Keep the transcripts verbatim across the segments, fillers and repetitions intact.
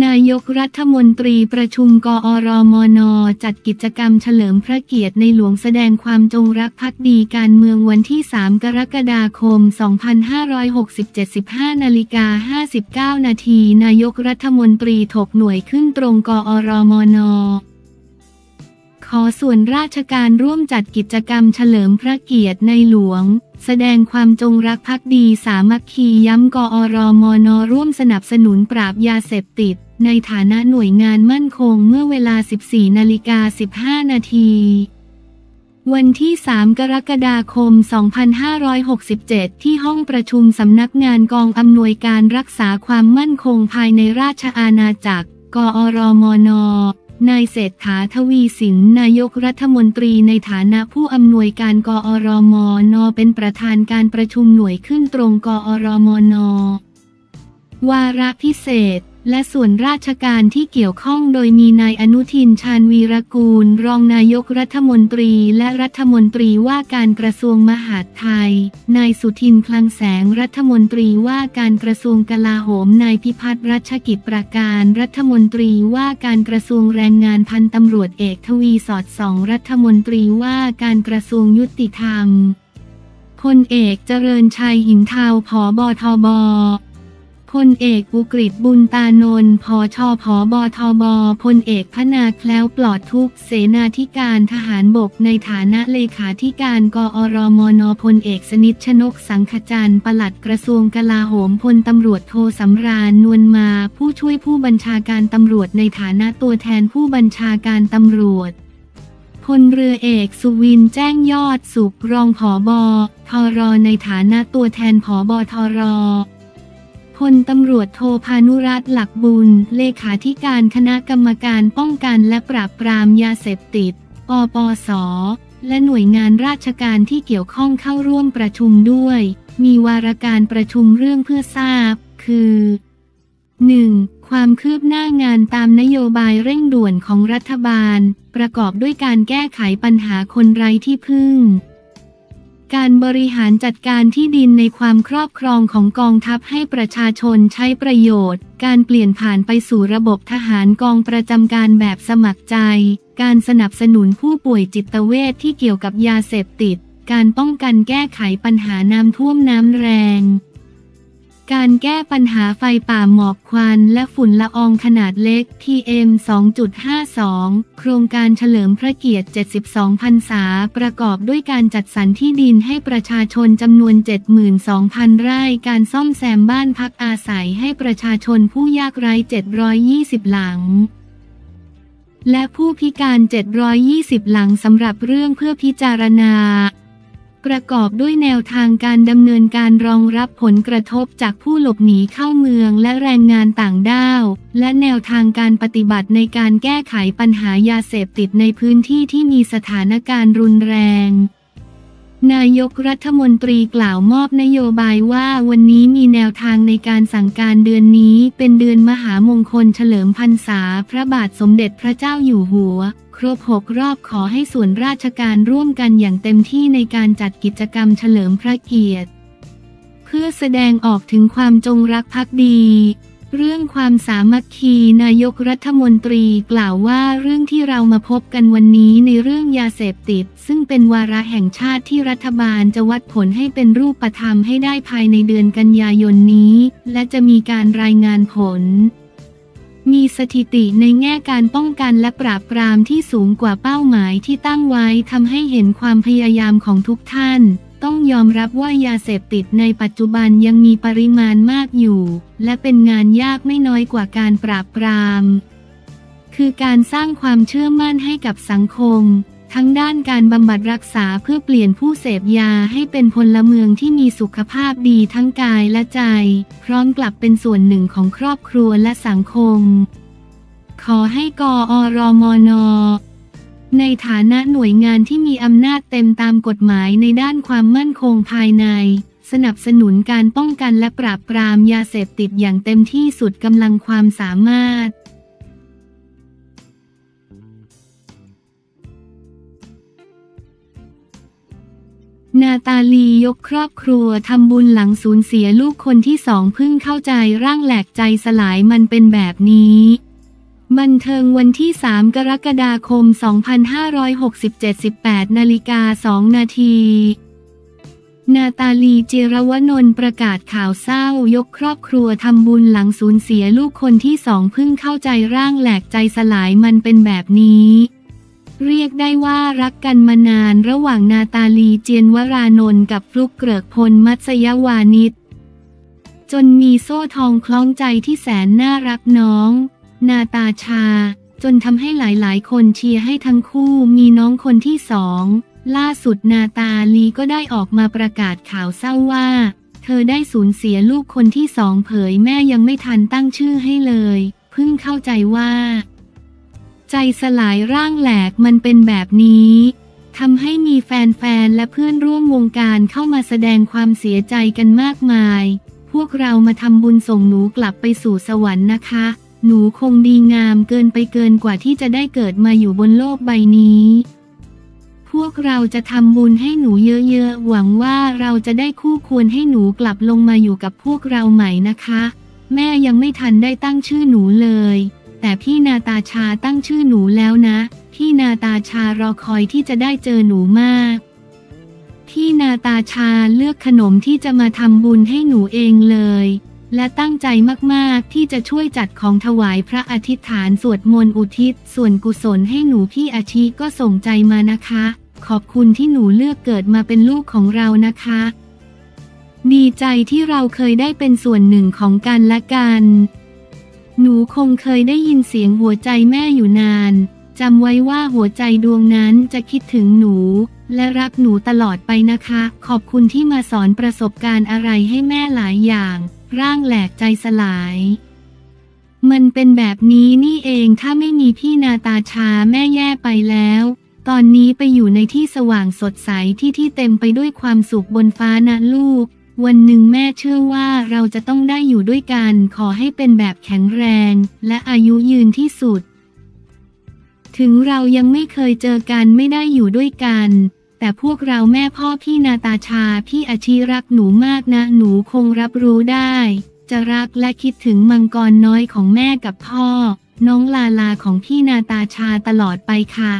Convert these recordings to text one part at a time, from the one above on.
นายกรัฐมนตรีประชุมกอรมน.จัดกิจกรรมเฉลิมพระเกียรติในหลวงแสดงความจงรักภักดีการเมืองวันที่สามกรกฎาคมสองพันห้าร้อยหกสิบเจ็ด สิบห้านาฬิกาห้าสิบเก้านาทีนายกรัฐมนตรีถกหน่วยขึ้นตรงกอรมน.ขอส่วนราชการร่วมจัดกิจกรรมเฉลิมพระเกียรติในหลวงแสดงความจงรักภักดีสามัคคีย้ำกอรมน.ร่วมสนับสนุนปราบยาเสพติดในฐานะหน่วยงานมั่นคงเมื่อเวลา สิบสี่นาฬิกาสิบห้านาทีวันที่สามกรกฎาคมสองพันห้าร้อยหกสิบเจ็ดที่ห้องประชุมสำนักงานกองอำนวยการรักษาความมั่นคงภายในราชอาณาจักรกอรมน.นายเศรษฐา ทวีสินนายกรัฐมนตรีในฐานะผู้อำนวยการกอรมน.เป็นประธานการประชุมหน่วยขึ้นตรงกอรมน.วาระพิเศษและส่วนราชการที่เกี่ยวข้องโดยมีนายอนุทินชาญวีรกูลรองนายกรัฐมนตรีและรัฐมนตรีว่าการกระทรวงมหาดไทยนายสุทินคลังแสงรัฐมนตรีว่าการกระทรวงกลาโหมนายพิพัฒน์รัชกิจประการรัฐมนตรีว่าการกระทรวงแรงงานพันตำรวจเอกทวีสอดส่องรัฐมนตรีว่าการกระทรวงยุติธรรมพลเอกเจริญชัยหินเทาผบทบพลเอกอุกฤษบุญตานนท์ผช.ผบทบพลเอกพนาแคล้วปลอดทุกข์เสนาธิการทหารบกในฐานะเลขาธิการกอรมน.พลเอกสนิท ชนกสังขจันทร์ปลัดกระทรวงกลาโหมพลตำรวจโทสำราญนวลมาผู้ช่วยผู้บัญชาการตำรวจในฐานะตัวแทนผู้บัญชาการตำรวจพลเรือเอกสุวินแจ้งยอดสุขรองผบทรในฐานะตัวแทนผบทรพลตำรวจโทพานุรัตน์หลักบุญเลขาธิการคณะกรรมการป้องกันและปราบปรามยาเสพติดปปส.และหน่วยงานราชการที่เกี่ยวข้องเข้าร่วมประชุมด้วยมีวาระการประชุมเรื่องเพื่อทราบคือ หนึ่ง. ความคืบหน้างานตามนโยบายเร่งด่วนของรัฐบาลประกอบด้วยการแก้ไขปัญหาคนไร้ที่พึ่งการบริหารจัดการที่ดินในความครอบครองของกองทัพให้ประชาชนใช้ประโยชน์การเปลี่ยนผ่านไปสู่ระบบทหารกองประจำการแบบสมัครใจการสนับสนุนผู้ป่วยจิตเวชที่เกี่ยวกับยาเสพติดการป้องกันแก้ไขปัญหาน้ำท่วมน้ำแรงการแก้ปัญหาไฟป่าหมอกควันและฝุ่นละอองขนาดเล็ก พี เอ็ม สองจุดห้าสอง โครงการเฉลิมพระเกียรติ เจ็ดสิบสอง พรรษาประกอบด้วยการจัดสรรที่ดินให้ประชาชนจำนวน เจ็ดหมื่นสองพัน ไร่การซ่อมแซมบ้านพักอาศัยให้ประชาชนผู้ยากไร้ เจ็ดร้อยยี่สิบ หลังและผู้พิการ เจ็ดร้อยยี่สิบ หลังสำหรับเรื่องเพื่อพิจารณาประกอบด้วยแนวทางการดำเนินการรองรับผลกระทบจากผู้หลบหนีเข้าเมืองและแรงงานต่างด้าวและแนวทางการปฏิบัติในการแก้ไขปัญหายาเสพติดในพื้นที่ที่มีสถานการณ์รุนแรงนายกรัฐมนตรีกล่าวมอบนโยบายว่าวันนี้มีแนวทางในการสั่งการเดือนนี้เป็นเดือนมหามงคลเฉลิมพรรษาพระบาทสมเด็จพระเจ้าอยู่หัวครบหกรอบขอให้ส่วนราชการร่วมกันอย่างเต็มที่ในการจัดกิจกรรมเฉลิมพระเกียรติเพื่อแสดงออกถึงความจงรักภักดีเรื่องความสามัคคีนายกรัฐมนตรีกล่าวว่าเรื่องที่เรามาพบกันวันนี้ในเรื่องยาเสพติดซึ่งเป็นวาระแห่งชาติที่รัฐบาลจะวัดผลให้เป็นรูปธรรมให้ได้ภายในเดือนกันยายนนี้และจะมีการรายงานผลมีสถิติในแง่การป้องกันและปราบปรามที่สูงกว่าเป้าหมายที่ตั้งไว้ทำให้เห็นความพยายามของทุกท่านต้องยอมรับว่ายาเสพติดในปัจจุบันยังมีปริมาณมากอยู่และเป็นงานยากไม่น้อยกว่าการปราบปรามคือการสร้างความเชื่อมั่นให้กับสังคมทั้งด้านการบำบัดรักษาเพื่อเปลี่ยนผู้เสพยาให้เป็นพลเมืองที่มีสุขภาพดีทั้งกายและใจพร้อมกลับเป็นส่วนหนึ่งของครอบครัวและสังคมขอให้กอรมน.ในฐานะหน่วยงานที่มีอำนาจเต็มตามกฎหมายในด้านความมั่นคงภายในสนับสนุนการป้องกันและปราบปรามยาเสพติดอย่างเต็มที่สุดกำลังความสามารถนาตาลียกครอบครัวทำบุญหลังสูญเสียลูกคนที่สองเพิ่งเข้าใจร่างแหลกใจสลายมันเป็นแบบนี้บันเทิงวันที่สามกรกฎาคมสองพันห้าร้อยหกสิบเจ็ด สิบแปดนาฬิกาสองนาทีนาตาลีจิรวนนท์ประกาศข่าวเศร้ายกครอบครัวทำบุญหลังสูญเสียลูกคนที่สองเพิ่งเข้าใจร่างแหลกใจสลายมันเป็นแบบนี้เรียกได้ว่ารักกันมานานระหว่างนาตาลีเจียนวรานนท์กับฟลุกเกริกพลมัตยวานิชจนมีโซ่ทองคล้องใจที่แสนน่ารักน้องนาตาชาจนทำให้หลายๆคนเชียร์ให้ทั้งคู่มีน้องคนที่สองล่าสุดนาตาลีก็ได้ออกมาประกาศข่าวเศร้าว่าเธอได้สูญเสียลูกคนที่สองเผยแม่ยังไม่ทันตั้งชื่อให้เลยเพิ่งเข้าใจว่าใจสลายร่างแหลกมันเป็นแบบนี้ทำให้มีแฟนๆและเพื่อนร่วมวงการเข้ามาแสดงความเสียใจกันมากมายพวกเรามาทำบุญส่งหนูกลับไปสู่สวรรค์นะคะหนูคงดีงามเกินไปเกินกว่าที่จะได้เกิดมาอยู่บนโลกใบนี้พวกเราจะทำบุญให้หนูเยอะๆหวังว่าเราจะได้คู่ควรให้หนูกลับลงมาอยู่กับพวกเราใหม่นะคะแม่ยังไม่ทันได้ตั้งชื่อหนูเลยแต่พี่นาตาชาตั้งชื่อหนูแล้วนะพี่นาตาชารอคอยที่จะได้เจอหนูมากพี่นาตาชาเลือกขนมที่จะมาทำบุญให้หนูเองเลยและตั้งใจมากๆที่จะช่วยจัดของถวายพระอธิษฐานสวดมนต์อุทิศส่วนกุศลให้หนูพี่อาชีก็ส่งใจมานะคะขอบคุณที่หนูเลือกเกิดมาเป็นลูกของเรานะคะดีใจที่เราเคยได้เป็นส่วนหนึ่งของกันและกันหนูคงเคยได้ยินเสียงหัวใจแม่อยู่นานจำไว้ว่าหัวใจดวงนั้นจะคิดถึงหนูและรักหนูตลอดไปนะคะขอบคุณที่มาสอนประสบการณ์อะไรให้แม่หลายอย่างร่างแหลกใจสลายมันเป็นแบบนี้นี่เองถ้าไม่มีพี่นาตาชาแม่แย่ไปแล้วตอนนี้ไปอยู่ในที่สว่างสดใสที่ที่เต็มไปด้วยความสุขบนฟ้านะลูกวันหนึ่งแม่เชื่อว่าเราจะต้องได้อยู่ด้วยกันขอให้เป็นแบบแข็งแรงและอายุยืนที่สุดถึงเรายังไม่เคยเจอกันไม่ได้อยู่ด้วยกันแต่พวกเราแม่พ่อพี่นาตาชาพี่อาชีรักหนูมากนะหนูคงรับรู้ได้จะรักและคิดถึงมังกรน้อยของแม่กับพ่อน้องลาลาของพี่นาตาชาตลอดไปค่ะ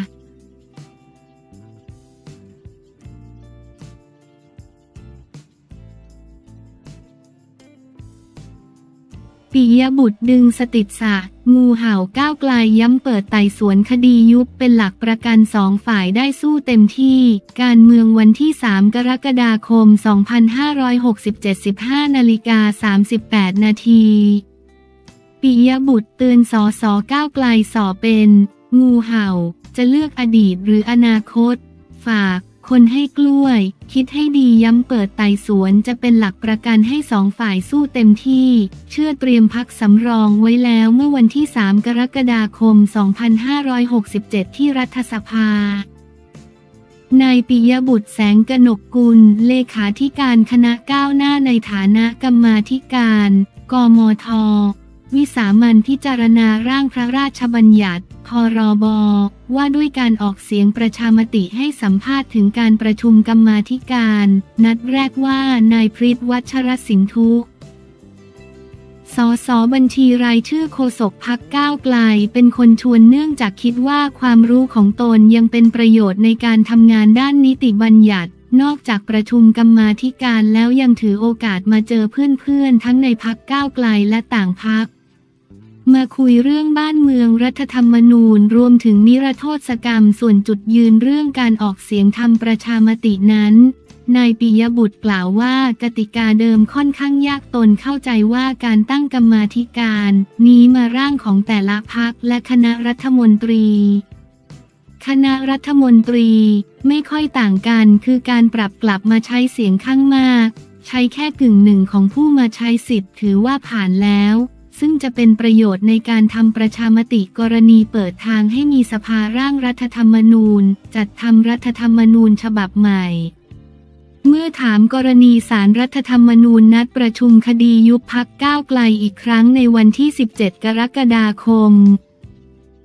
ปิยบุตรดึงสติสะงูเห่าก้าวไกลย้ำเปิดไต่สวนคดียุบเป็นหลักประกันสองฝ่ายได้สู้เต็มที่การเมืองวันที่สามกรกฎาคมสองพันห้าร้อยหกสิบเจ็ด สิบห้านาฬิกาสามสิบแปดนาทีปิยบุตรเตือนสสก้าวไกลสอเป็นงูเห่าจะเลือกอดีตหรืออนาคตฝากคนให้กล้วยคิดให้ดีย้ำเปิดไต่สวนจะเป็นหลักประกันให้สองฝ่ายสู้เต็มที่เชื่อเตรียมพักสำรองไว้แล้วเมื่อวันที่สามกรกฎาคมสองพันห้าร้อยหกสิบเจ็ดที่รัฐสภานายปิยบุตรแสงกนกกุลเลขาธิการคณะก้าวหน้าในฐานะกรรมาธิการกมท.วิสามัญพิจารณาร่างพระราชบัญญัติพรบ.ว่าด้วยการออกเสียงประชามติให้สัมภาษณ์ถึงการประชุมกรรมาธิการนัดแรกว่านายพฤทธิ์วัชรสินธุสสบัญชีรายชื่อโฆษกพรรคก้าวไกลเป็นคนชวนเนื่องจากคิดว่าความรู้ของตนยังเป็นประโยชน์ในการทำงานด้านนิติบัญญัตินอกจากประชุมกรรมาธิการแล้วยังถือโอกาสมาเจอเพื่อนๆทั้งในพรรคก้าวไกลและต่างพรรคมาคุยเรื่องบ้านเมืองรัฐธรรมนูญรวมถึงนิรโทษกรรมส่วนจุดยืนเรื่องการออกเสียงทำประชามตินั้นนายปิยบุตรกล่าวว่ากติกาเดิมค่อนข้างยากตนเข้าใจว่าการตั้งกรรมาธิการนี้มาร่างของแต่ละพรรคและคณะรัฐมนตรีคณะรัฐมนตรีไม่ค่อยต่างกันคือการปรับกลับมาใช้เสียงข้างมากใช้แค่กึ่งหนึ่งของผู้มาใช้สิทธิ์ถือว่าผ่านแล้วซึ่งจะเป็นประโยชน์ในการทำประชามติกรณีเปิดทางให้มีสภาร่างรัฐธรรมนูญจัดทำรัฐธรรมนูญฉบับใหม่เมื่อถามกรณีศาลรัฐธรรมนูญนัดประชุมคดียุบพรรคก้าวไกลอีกครั้งในวันที่สิบเจ็ดกรกฎาคม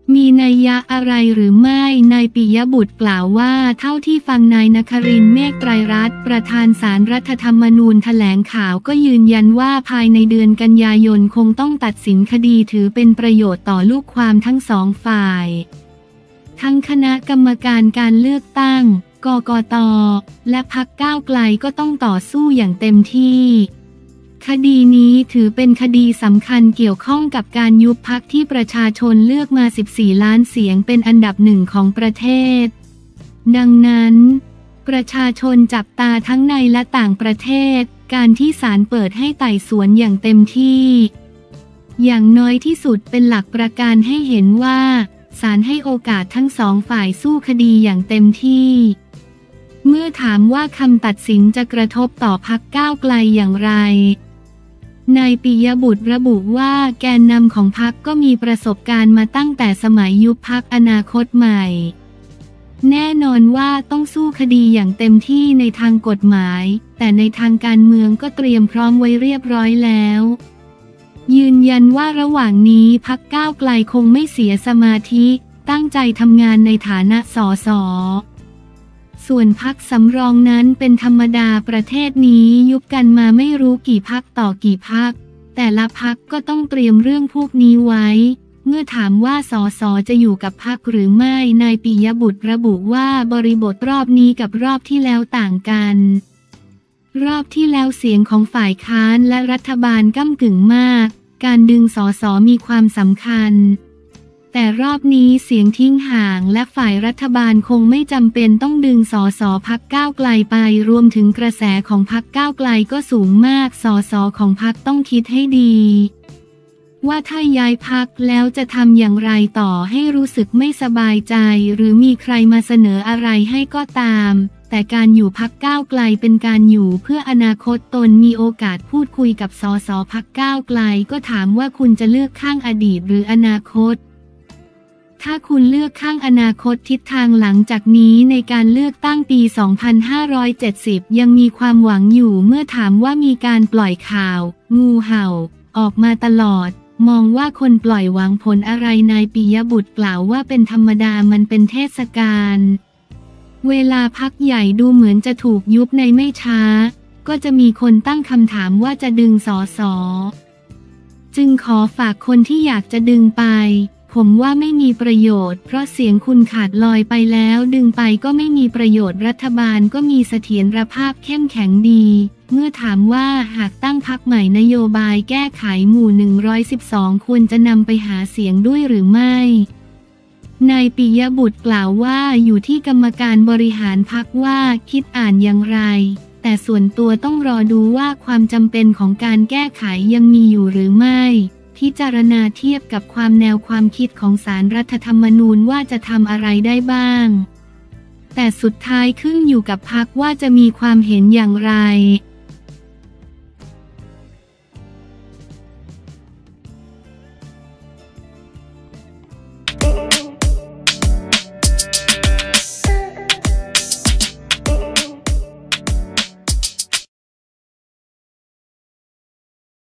มีนัยยะอะไรหรือไม่นายปิยบุตรกล่าวว่าเท่าที่ฟังนายนครินทร์เมฆไตรรัตน์ประธานศาลรัฐธรรมนูญแถลงข่าวก็ยืนยันว่าภายในเดือนกันยายนคงต้องตัดสินคดีถือเป็นประโยชน์ต่อลูกความทั้งสองฝ่ายทั้งคณะกรรมการการเลือกตั้งกกต.และพรรคก้าวไกลก็ต้องต่อสู้อย่างเต็มที่คดีนี้ถือเป็นคดีสำคัญเกี่ยวข้องกับการยุบพรรคที่ประชาชนเลือกมาสิบสี่ล้านเสียงเป็นอันดับหนึ่งของประเทศดังนั้นประชาชนจับตาทั้งในและต่างประเทศการที่ศาลเปิดให้ไต่สวนอย่างเต็มที่อย่างน้อยที่สุดเป็นหลักประกันให้เห็นว่าศาลให้โอกาสทั้งสองฝ่ายสู้คดีอย่างเต็มที่เมื่อถามว่าคำตัดสินจะกระทบต่อพรรคก้าวไกลอย่างไรนายปิยบุตรระบุว่าแกนนำของพรรคก็มีประสบการณ์มาตั้งแต่สมัยยุบพรรคอนาคตใหม่แน่นอนว่าต้องสู้คดีอย่างเต็มที่ในทางกฎหมายแต่ในทางการเมืองก็เตรียมพร้อมไว้เรียบร้อยแล้วยืนยันว่าระหว่างนี้พรรคก้าวไกลคงไม่เสียสมาธิตั้งใจทำงานในฐานะสสส่วนพรรคสำรองนั้นเป็นธรรมดาประเทศนี้ยุบกันมาไม่รู้กี่พรรคต่อกี่พรรคแต่ละพรรคก็ต้องเตรียมเรื่องพวกนี้ไว้เมื่อถามว่าสสจะอยู่กับพรรคหรือไม่นายปิยบุตรระบุว่าบริบทรอบนี้กับรอบที่แล้วต่างกันรอบที่แล้วเสียงของฝ่ายค้านและรัฐบาลก้ำกึ่งมากการดึงสสมีความสำคัญแต่รอบนี้เสียงทิ้งห่างและฝ่ายรัฐบาลคงไม่จำเป็นต้องดึงสสพรรคก้าวไกลไปรวมถึงกระแสของพรรคก้าวไกลก็สูงมากสสของพรรคต้องคิดให้ดีว่าถ้าย้ายพรรคแล้วจะทำอย่างไรต่อให้รู้สึกไม่สบายใจหรือมีใครมาเสนออะไรให้ก็ตามแต่การอยู่พรรคก้าวไกลเป็นการอยู่เพื่ออนาคตตนมีโอกาสพูดคุยกับสสพรรคก้าวไกลก็ถามว่าคุณจะเลือกข้างอดีตหรืออนาคตถ้าคุณเลือกข้างอนาคตทิศทางหลังจากนี้ในการเลือกตั้งปี สองพันห้าร้อยเจ็ดสิบ ยังมีความหวังอยู่เมื่อถามว่ามีการปล่อยข่าวงูเห่าออกมาตลอดมองว่าคนปล่อยหวังผลอะไรนายปิยบุตรกล่าวว่าเป็นธรรมดามันเป็นเทศกาลเวลาพรรคใหญ่ดูเหมือนจะถูกยุบในไม่ช้าก็จะมีคนตั้งคำถามว่าจะดึงสสจึงขอฝากคนที่อยากจะดึงไปผมว่าไม่มีประโยชน์เพราะเสียงคุณขาดลอยไปแล้วดึงไปก็ไม่มีประโยชน์รัฐบาลก็มีเสถียรภาพเข้มแข็งดีเมื่อถามว่าหากตั้งพรรคใหม่นโยบายแก้ไขหมู่หนึ่งร้อยสิบสองควรจะนำไปหาเสียงด้วยหรือไม่นายปิยบุตรกล่าวว่าอยู่ที่กรรมการบริหารพรรคว่าคิดอ่านอย่างไรแต่ส่วนตัวต้องรอดูว่าความจำเป็นของการแก้ไขยังมีอยู่หรือไม่พิจารณาเทียบกับความแนวความคิดของศาลรัฐธรรมนูญว่าจะทำอะไรได้บ้างแต่สุดท้ายขึ้นอยู่กับพรรคว่าจะมีความเห็นอย่างไร